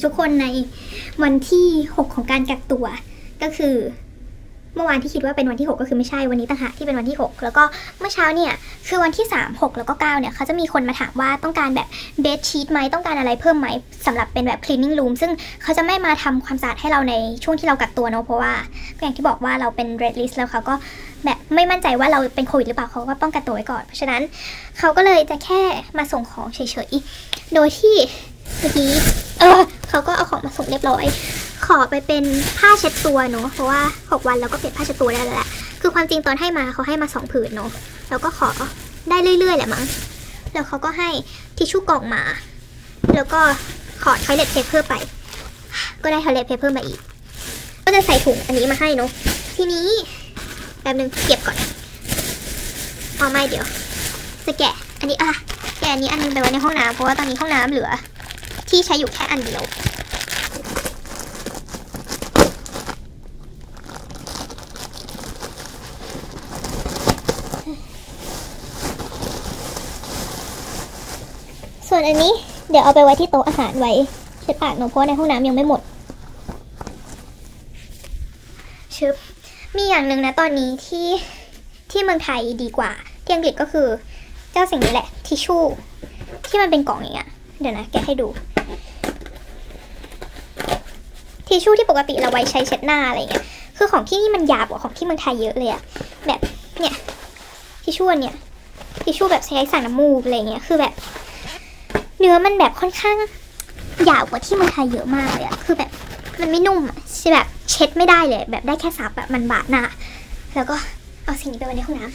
ทุกคนในวันที่6ของการกักตัวก็คือเมื่อวานที่คิดว่าเป็นวันที่6ก็คือไม่ใช่วันนี้ต่างหากที่เป็นวันที่6แล้วก็เมื่อเช้าเนี่ยคือวันที่3 6แล้วก็9เนี่ยเขาจะมีคนมาถามว่าต้องการแบบเบดชีทไหมต้องการอะไรเพิ่มไหมสำหรับเป็นแบบ cleaning room ซึ่งเขาจะไม่มาทำความสะอาดให้เราในช่วงที่เรากักตัวเนาะเพราะว่าอย่างที่บอกว่าเราเป็น red list แล้วเขาก็แบบไม่มั่นใจว่าเราเป็นโควิดหรือเปล่าเขาก็ป้องกันตัวไว้ก่อนเพราะฉะนั้นเขาก็เลยจะแค่มาส่งของเฉยๆโดยที่เมื่อกี้เขาก็เอาของมาส่งเรียบร้อยขอไปเป็นผ้าเช็ดตัวเนาะเพราะว่า6 วันเราก็เปลี่ยนผ้าเช็ดตัวได้แล้วแหละคือความจริงตอนให้มาเขาให้มา2 ผืนเนาะแล้วก็ขอได้เรื่อยๆแหละมั้งแล้วเขาก็ให้ทิชชู่กล่องมาแล้วก็ขอ toilet paper ไปก็ได้ toilet paper มาอีกก็จะใส่ถุงอันนี้มาให้เนาะทีนี้แป๊บนึงเก็บก่อนไม่เดี๋ยวจะแกะอันนี้แกะอันนี้อันนึงไปไว้ในห้องน้ำเพราะว่าตอนนี้ห้องน้ำเหลือที่ใช้อยู่แค่อันเดียวส่วนอันนี้เดี๋ยวเอาไปไว้ที่โต๊ะอาหารไว้เช็ดปากเนาะเพราะในห้องน้ำยังไม่หมดชึบมีอย่างหนึ่งนะตอนนี้ที่เมืองไทยดีกว่าที่อังกฤษก็คือเจ้าสิ่งนี้แหละทิชชู่ที่มันเป็นกล่องอย่างเงี้ยเดี๋ยวนะแกะให้ดูทิชชู่ที่ปกติเราไว้ใช้เช็ดหน้าอะไรเงี้ยคือของที่นี่มันหยาบกว่าของที่เมืองไทยเยอะเลยอะแบบเนี่ยทิชชู่เนี่ยทิชชู่แบบใช้ใส่น้ำมูกอะไรเงี้ยคือแบบเนื้อมันแบบค่อนข้างหยาบกว่าที่เมืองไทยเยอะมากเลยอะคือแบบมันไม่นุ่มอะใช่แบบเช็ดไม่ได้เลยแบบได้แค่ซับแบบมันบาดหน้าแล้วก็เอาสิ่งนี้ไปไว้ในห้องน้ำ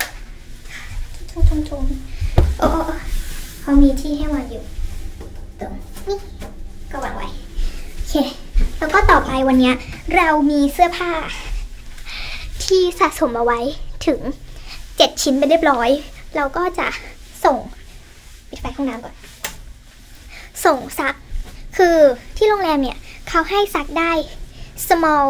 ทุ่มเขามีที่ให้วางอยู่ตรงนี้ก็วางไว้โอเคแล้วก็ต่อไปวันนี้เรามีเสื้อผ้าที่สะสมเอาไว้ถึง7 ชิ้นไปเรียบร้อยเราก็จะส่งปิดไฟห้องน้ำก่อนส่งซักคือที่โรงแรมเนี่ยเขาให้ซักได้ small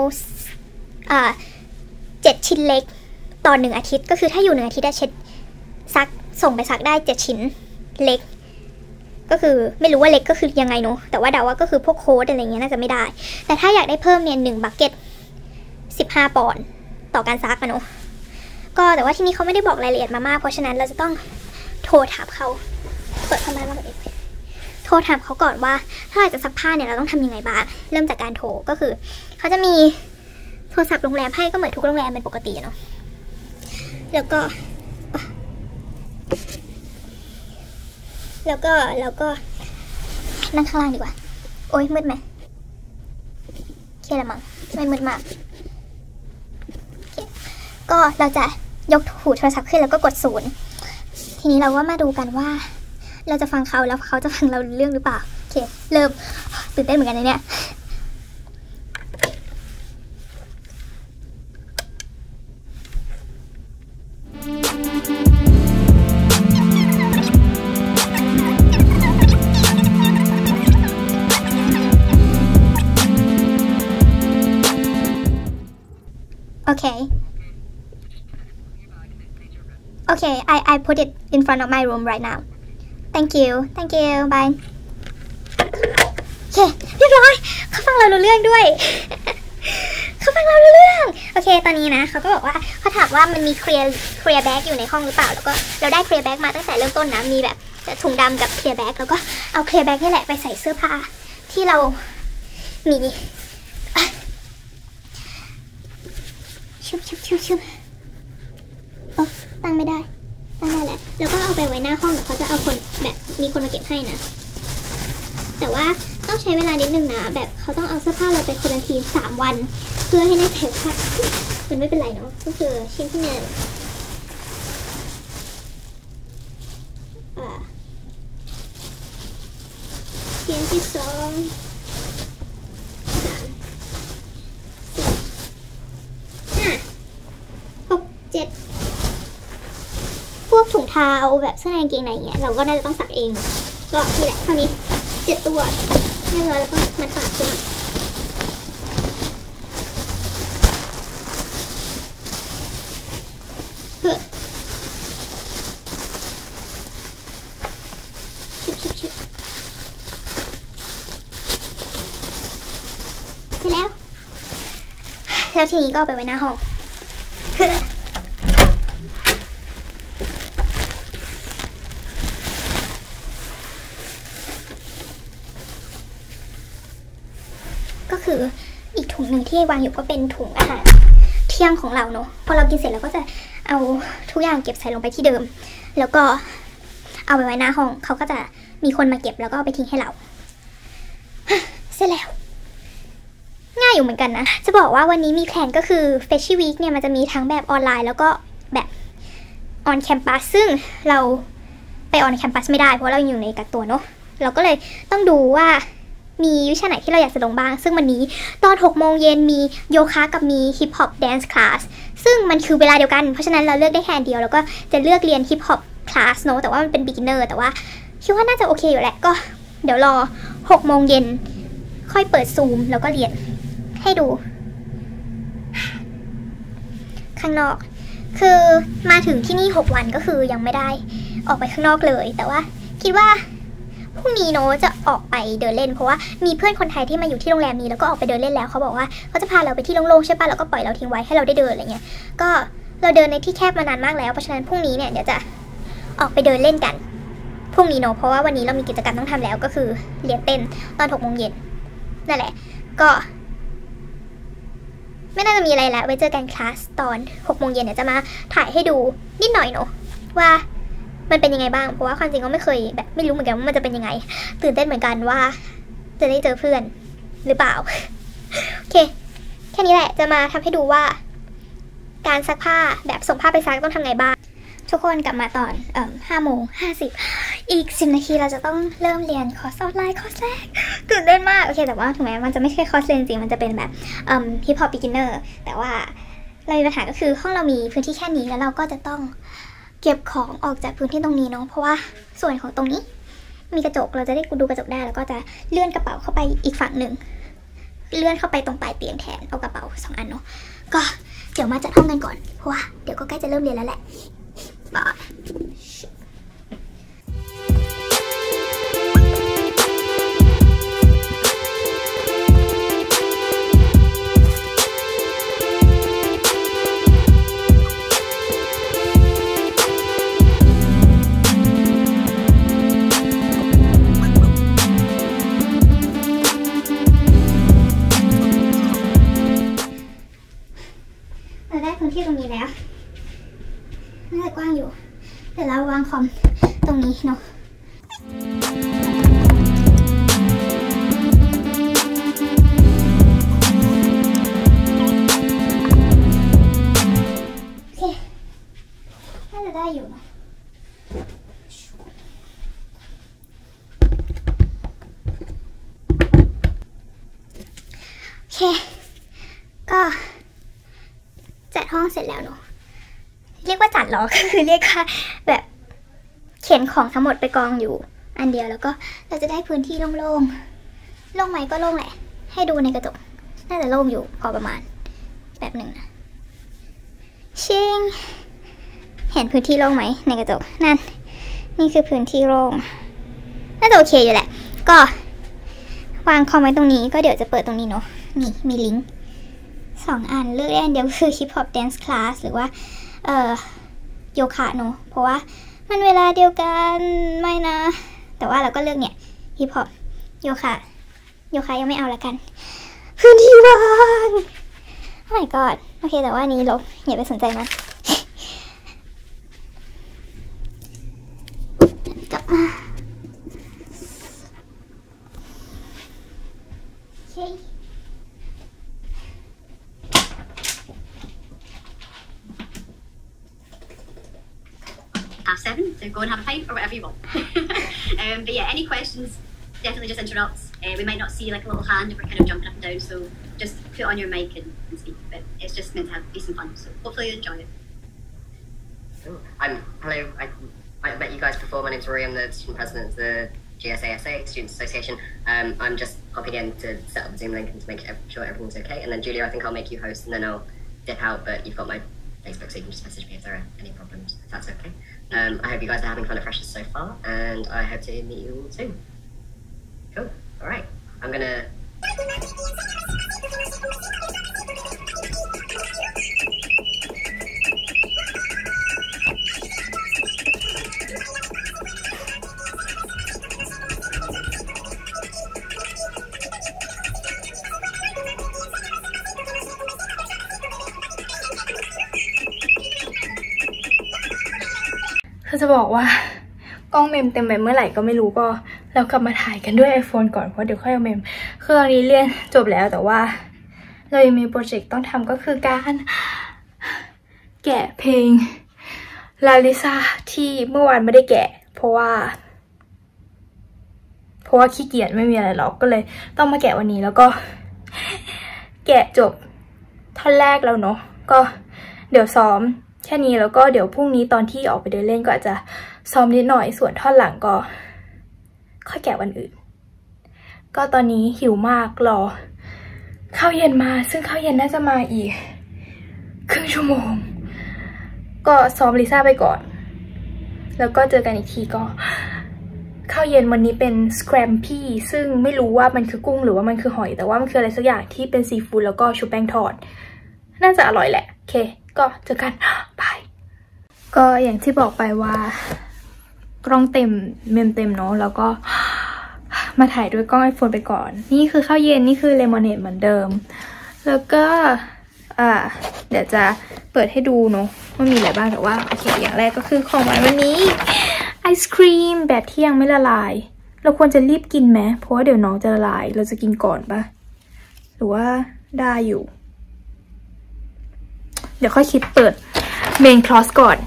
7 ชิ้นเล็กต่อ1 อาทิตย์ก็คือถ้าอยู่1 อาทิตย์ได้เช็ดซักส่งไปซักได้7 ชิ้นเล็กก็คือไม่รู้ว่าเล็กก็คือยังไงเนาะแต่ว่าเดาว่าก็คือพวกโค้ดอะไรเงี้ยน่าจะไม่ได้แต่ถ้าอยากได้เพิ่มเนี่ย1 บักเก็ต15 ปอนด์ต่อการซักอะเนาะก็แต่ว่าที่นี่เขาไม่ได้บอกรายละเอียดมามากเพราะฉะนั้นเราจะต้องโทรถามเขาเปิดเข้ามาแล้วโทรถามเขาก่อนว่าถ้าอยากจะซักผ้าเนี่ยเราต้องทำยังไงบ้างเริ่มจากการโทรก็คือเขาจะมีโทรศัพท์โรงแรมให้ก็เหมือนทุกโรงแรมเป็นปกติเนาะแล้วก็นั่งข้างล่างดีกว่าโอ๊ยมืดไหมเคละมั้งไม่มืดมากก็เราจะยกหูโทรศัพท์ขึ้นแล้วก็กด0ทีนี้เราก็มาดูกันว่าเราจะฟังเขาแล้วเขาจะฟังเราเรื่องหรือเปล่าโอเคเริ่มตื่นเต้นเหมือนกันนะเนี่ยOkay, I put it in front of my room right now. Thank you, bye. โอเคเรียบร้อยเขาฟังเรารู้เรื่องด้วย เขาฟังเรารู้เรื่องโอเคตอนนี้นะเขาก็บอกว่าเขาถามว่ามันมีเคลียร์แบ็กอยู่ในห้องหรือเปล่าแล้วก็เราได้เคลียร์แบ็กมาตั้งแต่เริ่มต้นนะมีแบบถุงดำกับเคลียร์แบ็กแล้วก็เอาเคลียร์แบ็กนี่แหละไปใส่เสื้อผ้าที่เรามีชุบตั้งไม่ได้แหละแล้วก็เอาไปไว้หน้าห้องเดี๋ยวเขาจะเอาคนแบบมีคนมาเก็บให้นะแต่ว่าต้องใช้เวลานิดนึงนะแบบเขาต้องเอาเสื้อผ้าเราไปควอรันทีน3 วันเพื่อให้ได้แผลค่ะมันไม่เป็นไรเนาะก็คือชิ้นที่1ชิ้นที่2 3 4 5 6 7พวกถุงเท้าแบบเสื้อในกางเกงในเงี้ยเราก็น่าจะต้องซักเองก็นี่แหละเท่านี้7 ตัวเรียบร้อยแล้วก็มัดปากขึ้นชุบสร็จแล้วทีนี้ก็ไปไว้หน้าห้องก็คืออีกถุงหนึ่งที่วางอยู่ก็เป็นถุงอาหารเที่ยงของเราเนาะพอเรากินเสร็จเราก็จะเอาทุกอย่างเก็บใส่ลงไปที่เดิมแล้วก็เอาไปไว้หน้าห้องเขาก็จะมีคนมาเก็บแล้วก็เอาไปทิ้งให้เราเสร็จแล้วง่ายอยู่เหมือนกันนะจะบอกว่าวันนี้มีแผนก็คือ Freshy Week เนี่ยมันจะมีทั้งแบบออนไลน์แล้วก็แบบ on campus ซึ่งเราไป on campus ไม่ได้เพราะเราอยู่ในกักตัวเนาะเราก็เลยต้องดูว่ามีวิชาไหนที่เราอยากจะลงบ้างซึ่งวันนี้ตอน6 โมงเย็นมีโยคะกับมี Hip Hop Dance Class ซึ่งมันคือเวลาเดียวกันเพราะฉะนั้นเราเลือกได้แค่เดียวแล้วก็จะเลือกเรียน Hip Hop Class เนาะแต่ว่ามันเป็น beginner แต่ว่าคิดว่าน่าจะโอเคอยู่แหละก็เดี๋ยวรอ6 โมงเย็นค่อยเปิดซูมแล้วก็เรียนให้ดูข้างนอกคือมาถึงที่นี่6 วันก็คือยังไม่ได้ออกไปข้างนอกเลยแต่ว่าคิดว่าพรุ่งนี้โนจะออกไปเดินเล่นเพราะว่ามีเพื่อนคนไทยที่มาอยู่ที่โรงแรมนี้แล้วก็ออกไปเดินเล่นแล้วเขาบอกว่าเขาจะพาเราไปที่โล่งๆใช่ป่ะแล้วก็ปล่อยเราทิ้งไว้ให้เราได้เดินอะไรเงี้ยก็เราเดินในที่แคบมานานมากแล้วเพราะฉะนั้นพรุ่งนี้เนี่ยเดี๋ยวจะออกไปเดินเล่นกันพรุ่งนี้เนาะเพราะว่าวันนี้เรามีกิจกรรมต้องทำแล้วก็คือเรียนเต้นตอน6 โมงเย็นนั่นแหละก็ไม่น่าจะมีอะไรแล้วไว้เจอกันคลาสตอน6 โมงเย็นเดี๋ยวจะมาถ่ายให้ดูนิดหน่อยเนาะว่ามันเป็นยังไงบ้างเพราะว่าความจริงก็ไม่เคยแบบไม่รู้เหมือนกันว่ามันจะเป็นยังไงตื่นเต้นเหมือนกันว่าจะได้เจอเพื่อนหรือเปล่าโอเคแค่นี้แหละจะมาทำให้ดูว่าการซักผ้าแบบส่งผ้าไปซักต้องทำไงบ้างทุกคนกลับมาตอน5:50อีก10 นาทีเราจะต้องเริ่มเรียนคอร์สออนไลน์คอร์สแรกตื่นเต้นมากโอเคแต่ว่าถึงแม้มันจะไม่ใช่คอร์สเรียนจริงมันจะเป็นแบบHip Hop Beginner แต่ว่าเรามีปัญหาก็คือห้องเรามีพื้นที่แค่นี้แล้วเราก็จะต้องเก็บของออกจากพื้นที่ตรงนี้เนาะเพราะว่าส่วนของตรงนี้มีกระจกเราจะได้ดูกระจกได้แล้วก็จะเลื่อนกระเป๋าเข้าไปอีกฝั่งหนึ่งเลื่อนเข้าไปตรงปลายเตียงแทนเอากระเป๋า2 อันเนาะก็เดี๋ยวมาจัดห้องกันก่อนเพราะว่าเดี๋ยวก็ใกล้จะเริ่มเรียนแล้วแหละบายที่ตรงนี้แล้วน่าจะกว้างอยู่เดี๋ยวเราวางคอมตรงนี้เนาะโอเคน่าจะได้อยู่เนาะโอเคก็จัดห้องเสร็จแล้วเนาะเรียกว่าจัดหรอก็คือเรียกว่าแบบเข็นของทั้งหมดไปกองอยู่อันเดียวแล้วก็เราจะได้พื้นที่โล่งๆโล่งไหมก็โล่งแหละให้ดูในกระจกน่าจะโล่งอยู่พอประมาณแบบหนึ่งนะชิงเห็นพื้นที่โล่งไหมในกระจกนั่นนี่คือพื้นที่โล่งน่าจะโอเคอยู่แหละก็วางคอมไว้ตรงนี้ก็เดี๋ยวจะเปิดตรงนี้เนาะนี่มีลิงก์2 อันเลือกได้อันเดียวคือ Hip Hop Dance Class หรือว่าโยคะเนอะเพราะว่ามันเวลาเดียวกันไม่นะแต่ว่าเราก็เลือกเนี่ย Hip Hop โยคะยังไม่เอาละกันพื้นที่ว่างโอ้ my god โอเคแต่ว่านี้ลบอย่าไปสนใจมันกลับมาโอเค 7, so go and have a pint or whatever you want. But yeah, any questions, definitely just interrupt. We might not see like a little hand if we're kind of jumping up and down, so just put on your mic and speak. But it's just meant to be some fun, so hopefully you enjoy it. Hello, I met you guys before. My name's Rory, I'm the student president of the GSASA, Students Association. I'm just popping in to set up the Zoom link and to make sure everything's okay. And then Julia, I think I'll make you host and then I'll dip out, but you've got my Facebook so you can just message me if there are any problems, if that's okay. I hope you guys are having fun at Freshers so far, and I hope to meet you all soon. Cool. All right. I'm gonna... เราจะบอกว่ากล้องเมมเต็มไปเมื่อไหร่ก็ไม่รู้ก็เรากลับมาถ่ายกันด้วย iPhone ก่อนเพราะเดี๋ยวค่อยเอาเมมคือตอนนี้เรียนจบแล้วแต่ว่าเรายังมีโปรเจกต์ต้องทำก็คือการแกะเพลงลาลิซาที่เมื่อวานไม่ได้แกะเพราะว่าขี้เกียจไม่มีอะไรหรอกก็เลยต้องมาแกะวันนี้แล้วก็แกะจบท่อนแรกแล้วเนาะก็เดี๋ยวซ้อมแค่นี้แล้วก็เดี๋ยวพรุ่งนี้ตอนที่ออกไปเดินเล่นก็อาจจะซ้อมนิดหน่อยส่วนท่อนหลังก็ค่อยแกะวันอื่นก็ตอนนี้หิวมากรอข้าวเย็นมาซึ่งข้าวเย็นน่าจะมาอีกครึ่งชั่วโมงก็ซ้อมลิซ่าไปก่อนแล้วก็เจอกันอีกทีก็ข้าวเย็นวันนี้เป็นสแครมปี้ซึ่งไม่รู้ว่ามันคือกุ้งหรือว่ามันคือหอยแต่ว่ามันคืออะไรสักอย่างที่เป็นซีฟู้ดแล้วก็ชุบแป้งทอดน่าจะอร่อยแหละโอเคก็เจอกันบายก็อย่างที่บอกไปว่ากล้องเต็มเมมเต็มเนาะแล้วก็มาถ่ายด้วยกล้อง iPhone ไปก่อนนี่คือข้าวเย็นนี่คือเลมอนเนดเหมือนเดิมแล้วก็เดี๋ยวจะเปิดให้ดูเนาะว่ามีอะไรบ้างแต่ว่าโอเคอย่างแรกก็คือของหวานวันนี้ไอศครีมแบบที่ยังไม่ละลายเราควรจะรีบกินไหมเพราะว่าเดี๋ยวน้องจะละลายเราจะกินก่อนปะหรือว่าได้อยู่เดี๋ยวค่อยคิดเปิดเมนคอร์สก่อน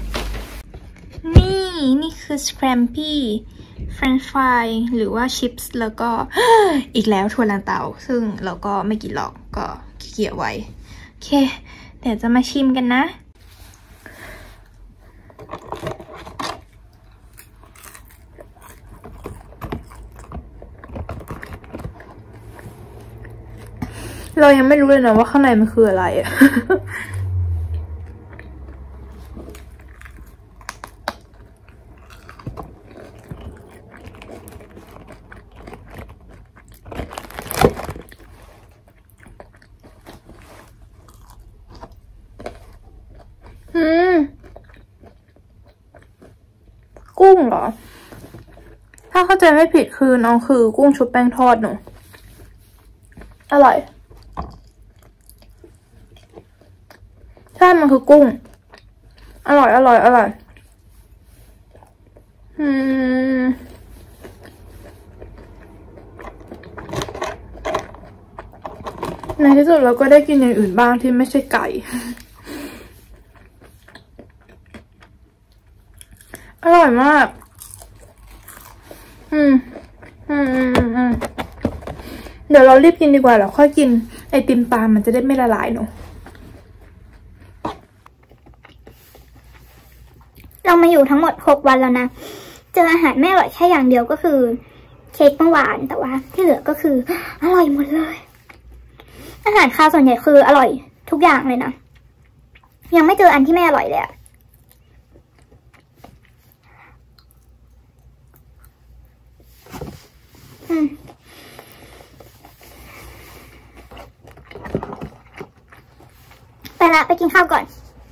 นี่คือสแครมปี้เฟรนช์ฟรายหรือว่าชิปส์แล้วก็ อีกแล้วถั่วลันเตาซึ่งเราก็ไม่กินหรอกก็ขี้เกียจไว้โอเคเดี๋ยวจะมาชิมกันนะเรายังไม่รู้เลยนะว่าข้างในมันคืออะไรอะ กุ้งเหรอถ้าเข้าใจไม่ผิดคือน้องคือกุ้งชุบแป้งทอดหนูอร่อยใช่มันคือกุ้งอร่อยในที่สุดเราก็ได้กินอย่างอื่นบ้างที่ไม่ใช่ไก่อร่อยมากเดี๋ยวเรารีบกินดีกว่าแล้วค่อยกินไอติมปลามันจะได้ไม่ละลายเนาะเรามาอยู่ทั้งหมด6 วันแล้วนะเจออาหารไม่อร่อยแค่อย่างเดียวก็คือเค้กเมื่อวานแต่ว่าที่เหลือก็คืออร่อยหมดเลยอาหารคาวส่วนใหญ่คืออร่อยทุกอย่างเลยนะยังไม่เจออันที่ไม่อร่อยเลยอะไปละไปกินข้าวก่อน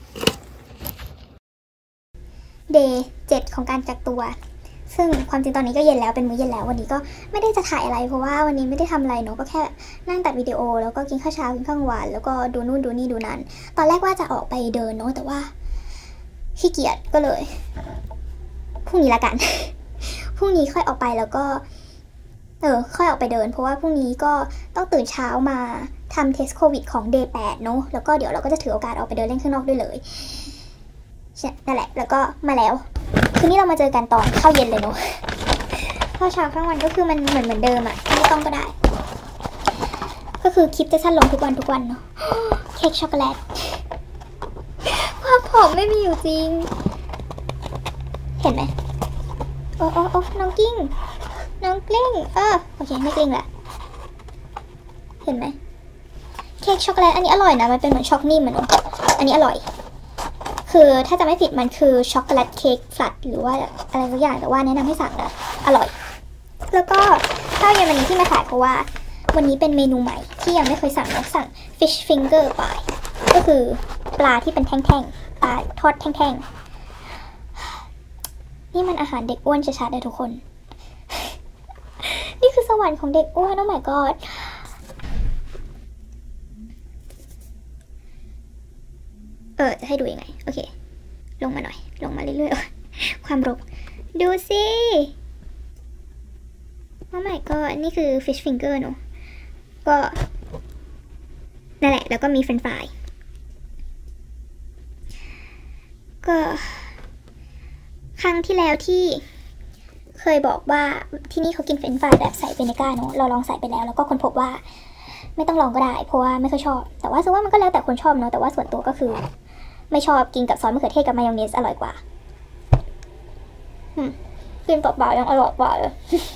เดย์7ของการกักตัวซึ่งความจริงตอนนี้ก็เย็นแล้วเป็นมื้อเย็นแล้ววันนี้ก็ไม่ได้จะถ่ายอะไรเพราะว่าวันนี้ไม่ได้ทำอะไรเนาะก็แค่นั่งตัดวิดีโอแล้วก็กินข้าวเช้ากินข้าวกลางวันแล้วก็ดูนู่นดูนี่ดูนั่นตอนแรกว่าจะออกไปเดินเนาะแต่ว่าขี้เกียจก็เลยพรุ่งนี้ละกัน พรุ่งนี้ค่อยออกไปแล้วก็ค่อยออกไปเดินเพราะว่าพรุ่งนี้ก็ต้องตื่นเช้ามาทำเทสโควิดของ Day 8เนาะแล้วก็เดี๋ยวเราก็จะถือโอกาสออกไปเดินเล่นข้างนอกด้วยเลยนั่นแหละแล้วก็มาแล้วคืนนี้เรามาเจอกันตอนเข้าเย็นเลยเนาะข้าวเช้าข้างวันก็คือมันเหมือนเดิมอะไม่ต้องก็ได้ก็คือคลิปจะสั้นลงทุกวันเนาะเค้กช็อกโกแลตความผอมไม่มีอยู่จริงเห็นไหมโอ้น้องกิ้งน้องกลิ้งโอเคไม่กลิ้งแหละเห็นไหมเค้กช็อกโกแลตอันนี้อร่อยนะมันเป็นเหมือนช็อกนิ่มมันอันนี้อร่อยคือถ้าจะไม่ผิดมันคือช็อกโกแลตเค้กฟลัดหรือว่าอะไรสักอย่างแต่ว่าแนะนำให้สั่งนะอร่อยแล้วก็ข้าวเย็นวันนี้ที่มาถ่ายเพราะว่าวันนี้เป็นเมนูใหม่ที่ยังไม่เคยสั่งนะสั่ง fish finger ไปก็คือปลาที่เป็นแท่งๆปลาทอดแท่งๆนี่มันอาหารเด็กอ้วนชัดๆเลยทุกคน นี่คือสวรรค์ของเด็กอ้วนโอ้ my god จะให้ดูยังไงโอเคลงมาหน่อยลงมาเรื่อยความรกดูสิโอ้ my god นี่คือ fish finger เนอะก็นั่นแหละแล้วก็มีเฟรนช์ฟรายก็ครั้งที่แล้วที่เคยบอกว่าที่นี่เขากินเฟรนช์ฟรายแบบใส่เวนิก้าเนอะเราลองใส่ไปแล้วแล้วก็คนพบว่าไม่ต้องลองก็ได้เพราะว่าไม่ค่อยชอบแต่ว่าซึ่งว่ามันก็แล้วแต่คนชอบเนอะแต่ว่าส่วนตัวก็คือไม่ชอบกินกับซอสมะเขือเทศกับมายองเนสอร่อยกว่ากินเปล่าๆยังอร่อยกว่าเลย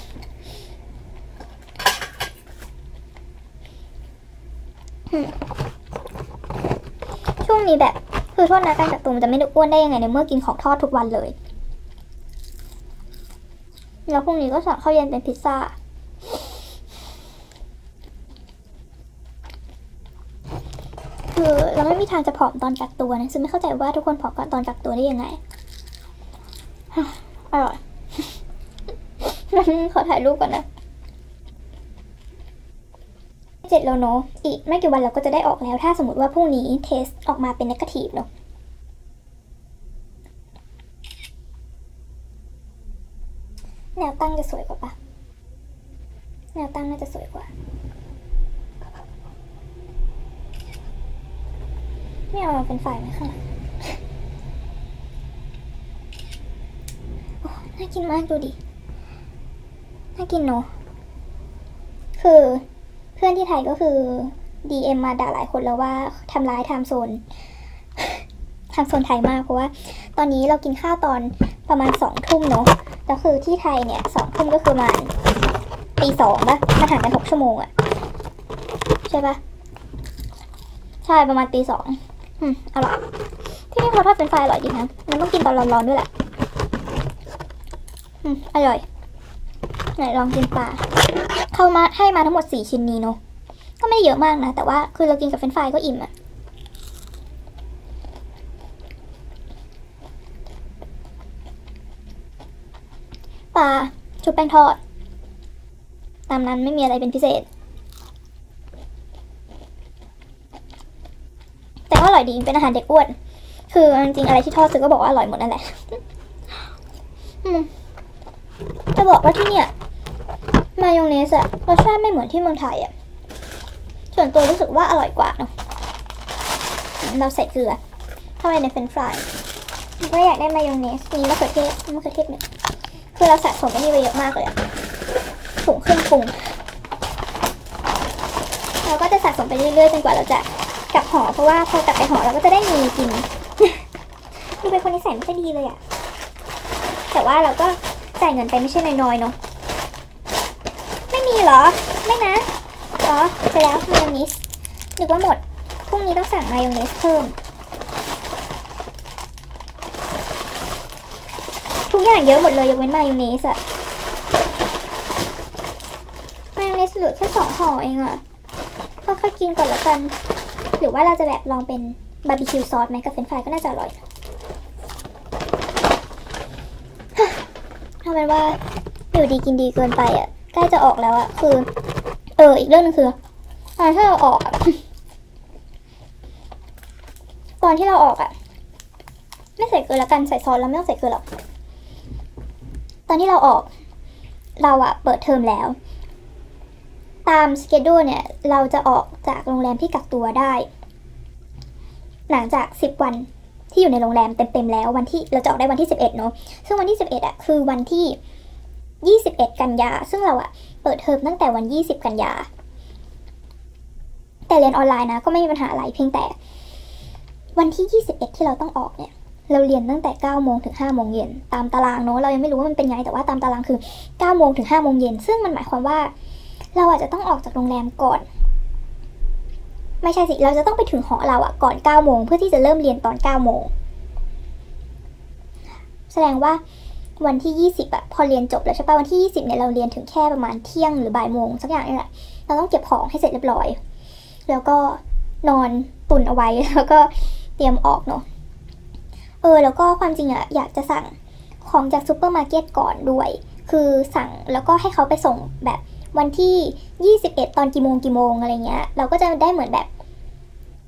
ช่วงนี้แบบคือโทษนะการกักตัวมันจะไม่อ้วนได้ยังไงในเมื่อกินของทอดทุกวันเลยแล้วพรุ่งนี้ก็สั่งข้าวเย็นเป็นพิซซ่าคือเราไม่มีทางจะผอมตอนกักตัวนะซึ่งไม่เข้าใจว่าทุกคนผอมตอนกักตัวได้ยังไงอร่อยขอถ่ายรูปก่อนนะ7แล้วเนาะอีกไม่กี่วันเราก็จะได้ออกแล้วถ้าสมมติว่าพรุ่งนี้เทสออกมาเป็นเนกาทีฟเนาะแนวตั้งจะสวยกว่าปะแนวตั้งน่าจะสวยกว่าไม่เอาเป็นฝ่ายไหมข้างหลังโอ้น่ากินมากดูดิน่ากินเนาะคือเพื่อนที่ไทยก็คือ DM มาด่าหลายคนแล้วว่าทำร้ายไทม์โซนไทยมากเพราะว่าตอนนี้เรากินข้าวตอนประมาณ2 ทุ่มเนาะแล้วคือที่ไทยเนี่ย2 ทุ่มก็คือประมาณตี 2ป่ะมาห่างกัน6 ชั่วโมงอะใช่ป่ะใช่ประมาณตี 2อร่อยที่นี่เขาทอดเฟรนช์ฟรายอร่อยดีนะมันต้องกินตอนร้อนๆด้วยแหละอร่อยไหนลองกินปลาเข้ามาให้มาทั้งหมด4 ชิ้นนี้เนาะก็ไม่ได้เยอะมากนะแต่ว่าคือเรากินกับเฟรนช์ฟรายก็อิ่มอะปลาชุบแป้งทอดตามนั้นไม่มีอะไรเป็นพิเศษแต่ก็อร่อยดีเป็นอาหารเด็กอ้วนคือจริงๆอะไรที่ทอดซื้อก็บอกว่าอร่อยหมดนั่นแหละจะบอกว่าที่เนี่ยมายองเนสอะรสชาติไม่เหมือนที่เมืองไทยอะส่วนตัวรู้สึกว่าอร่อยกว่าเนาะเราใส่เกลือเข้าไปในเฟรนช์ฟรายก็อยากได้มายองเนสมีมะเขือเทศเนี่ยคือเราสะสมไอ้นี่ไปเยอะมากเลยอะถุงเครื่องปรุงเราก็จะสะสมไปเรื่อยๆจนกว่าเราจะกลับหอเพราะว่าพอกลับไปหอเราก็จะได้มีกินดูเป็นคนนิสัยไม่ค่อยดีเลยอะแต่ว่าเราก็จ่ายเงินไปไม่ใช่น้อยๆเนาะไม่มีเหรอไม่นะไปแล้วมายองเนสนึกว่าหมดพรุ่งนี้ต้องสั่งมายองเนสเพิ่มทุกอย่างเยอะหมดเลยยกเว้นมายองเนสอะมายองเนสเหลือแค่2 ห่อเองอะก็ค่อยกินก่อนละกันหรือว่าเราจะแบบลองเป็นบาร์บีคิวซอสไหมกับเฟรนช์ฟรายก็น่าจะอร่อยเอาเป็นว่าอยู่ดีกินดีเกินไปอะใกล้จะออกแล้วอะคืออีกเรื่องนึงคือถ้าเราออกตอนที่เราออกอะไม่ใส่เกลือละกันใส่ซอสแล้วไม่ต้องใส่เกลือหรอกตอนที่เราออกเราอะเปิดเทอมแล้วตามสเกดูลเนี่ยเราจะออกจากโรงแรมที่กักตัวได้หลังจาก10 วันที่อยู่ในโรงแรมเต็มๆแล้ววันที่เราจะออกได้วันที่11เนาะซึ่งวันที่11อะคือวันที่21 กันยาซึ่งเราอะเปิดเทอมตั้งแต่วัน20 กันยาแต่เรียนออนไลน์นะก็ไม่มีปัญหาอะไรเพียงแต่วันที่21ที่เราต้องออกเนี่ยเราเรียนตั้งแต่9 โมงถึง5 โมงเย็นตามตารางเนาะเรายังไม่รู้ว่ามันเป็นไงแต่ว่าตามตารางคือ9 โมงถึง5 โมงเย็นซึ่งมันหมายความว่าเราอาจจะต้องออกจากโรงแรมก่อนไม่ใช่สิเราจะต้องไปถึงหอเราอะก่อน9 โมงเพื่อที่จะเริ่มเรียนตอน9 โมงแสดงว่าวันที่20อะพอเรียนจบแล้วใช่ป่ะวันที่20เนี่ยเราเรียนถึงแค่ประมาณเที่ยงหรือบ่ายโมงสักอย่างนี่แหละเราต้องเก็บของให้เสร็จเรียบร้อยแล้วก็นอนตุนเอาไว้แล้วก็เตรียมออกเนาะแล้วก็ความจริงอะอยากจะสั่งของจากซูเปอร์มาร์เก็ตก่อนด้วยคือสั่งแล้วก็ให้เขาไปส่งแบบวันที่21ตอนกี่โมงอะไรเงี้ยเราก็จะได้เหมือนแบบ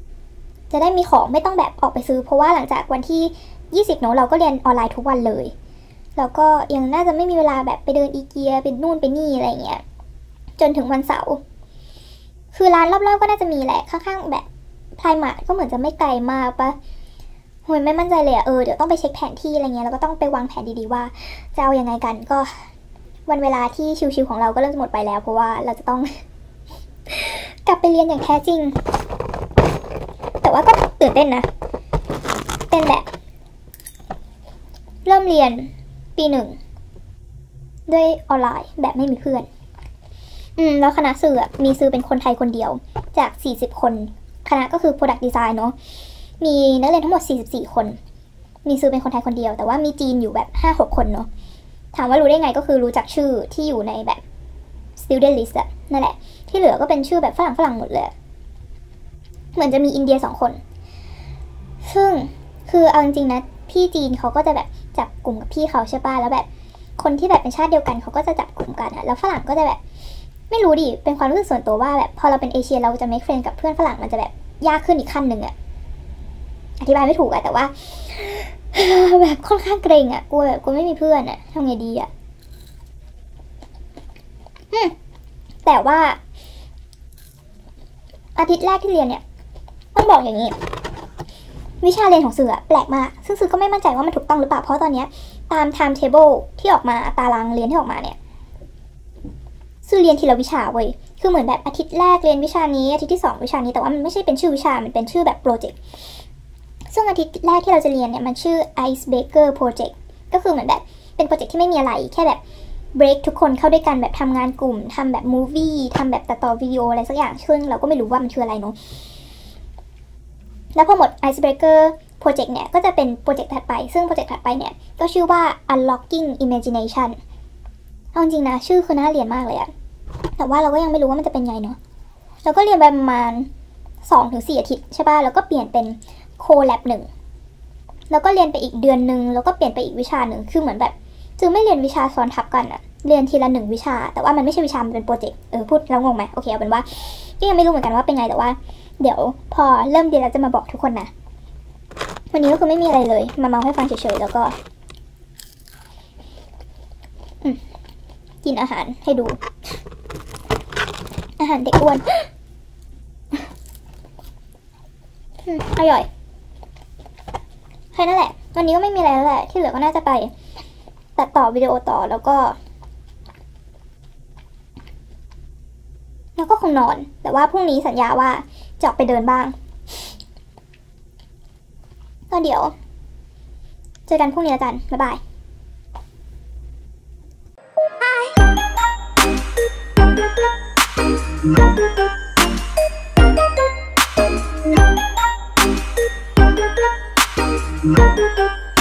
จะได้มีของไม่ต้องแบบออกไปซื้อเพราะว่าหลังจากวันที่20เนาะเราก็เรียนออนไลน์ทุกวันเลยแล้วก็ยังน่าจะไม่มีเวลาแบบไปเดินอีเกียไปนู่นไปนี่อะไรเงี้ยจนถึงวันเสาร์คือร้านรอบๆก็น่าจะมีแหละข้างๆแบบไพรมาร์ทก็เหมือนจะไม่ไกลมากปะโหยไม่มั่นใจเลยเดี๋ยวต้องไปเช็คแผนที่อะไรเงี้ยแล้วก็ต้องไปวางแผนดีๆว่าจะเอายังไงกันก็วันเวลาที่ชิวๆของเราก็เริ่มจะหมดไปแล้วเพราะว่าเราจะต้อง กลับไปเรียนอย่างแท้จริงแต่ว่าก็ตื่นเต้นนะเป็นแบบเริ่มเรียนปี1ด้วยออนไลน์แบบไม่มีเพื่อนแล้วคณะสื่อมีซื้อเป็นคนไทยคนเดียวจาก40คนคณะก็คือ Product Design เนาะมีนักเรียนทั้งหมด44คนมีซื้อเป็นคนไทยคนเดียวแต่ว่ามีจีนอยู่แบบ 5-6 คนเนาะถามว่ารู้ได้ไงก็คือรู้จักชื่อที่อยู่ในแบบ student list นั่นแหละที่เหลือก็เป็นชื่อแบบฝรั่งหมดเลยเหมือนจะมีอินเดีย2 คนซึ่งคือเอาจริงๆนะพี่จีนเขาก็จะแบบจับกลุ่มกับพี่เขาใช่ป่ะแล้วแบบคนที่แบบเป็นชาติเดียวกันเขาก็จะจับกลุ่มกันแล้วฝรั่งก็จะแบบไม่รู้ดิเป็นความรู้สึกส่วนตัวว่าแบบพอเราเป็นเอเชียเราจะ make friend กับเพื่อนฝรั่งมันจะแบบยากขึ้นอีกขั้นหนึ่งอธิบายไม่ถูกแต่ว่าแบบค่อนข้างเกรงกลัวแบบกูไม่มีเพื่อนทำไงดีแต่ว่าอาทิตย์แรกที่เรียนเนี่ยต้องบอกอย่างนี้วิชาเรียนของสื่อแปลกมากซึ่งสื่อก็ไม่มั่นใจว่ามันถูกต้องหรือเปล่าเพราะตอนนี้ตาม time table ที่ออกมาตารางเรียนที่ออกมาเนี่ยสื่อเรียนทีละวิชาเว้ยคือเหมือนแบบอาทิตย์แรกเรียนวิชานี้อาทิตย์ที่2วิชานี้แต่ว่ามันไม่ใช่เป็นชื่อวิชามันเป็นชื่อแบบโปรเจกต์ซึ่งอาทิตย์แรกที่เราจะเรียนเนี่ยมันชื่อ Icebreaker Project ก็คือเหมือนแบบเป็นโปรเจกต์ที่ไม่มีอะไรแค่แบบbreak ทุกคนเข้าด้วยกันแบบทำงานกลุ่มทำแบบมูฟวี่ทำแบบตัดต่อวิดีโออะไรสักอย่างซึ่งเราก็ไม่รู้ว่ามันคืออะไรเนาะแล้วพอหมด Icebreaker Project เนี่ยก็จะเป็นโปรเจกต์ถัดไปซึ่งโปรเจกต์ถัดไปเนี่ยก็ชื่อว่า Unlocking Imagination เอาจริงนะชื่อคือน่าเรียนมากเลยแต่ว่าเราก็ยังไม่รู้ว่ามันจะเป็นไงเนาะเราก็เรียนไปประมาณ 2-4 อาทิตย์ใช่ป่ะแล้วก็เปลี่ยนเป็นโคแลบ1แล้วก็เรียนไปอีกเดือนนึงแล้วก็เปลี่ยนไปอีกวิชาหนึ่งคือเหมือนแบบจึงไม่เรียนวิชาซ้อนทับกันเรียนทีละ1วิชาแต่ว่ามันไม่ใช่วิชามันเป็นโปรเจกต์พูดแล้วงงไหมโอเคเอาเป็นว่าก็ยังไม่รู้เหมือนกันว่าเป็นไงแต่ว่าเดี๋ยวพอเริ่มเรียนแล้วจะมาบอกทุกคนนะวันนี้ก็คือไม่มีอะไรเลยมาเมาให้ฟังเฉยๆแล้วก็กินอาหารให้ดูอาหารเด็กอ้วนอร่อยแค่นั้นแหละวันนี้ก็ไม่มีอะไรแล้วแหละที่เหลือก็น่าจะไปตัดต่อวิดีโอต่อแล้วก็คงนอนแต่ว่าพรุ่งนี้สัญญาว่าจะออกไปเดินบ้างก็เดี๋ยวเจอกันพรุ่งนี้แล้วกันบ๊ายบายBye.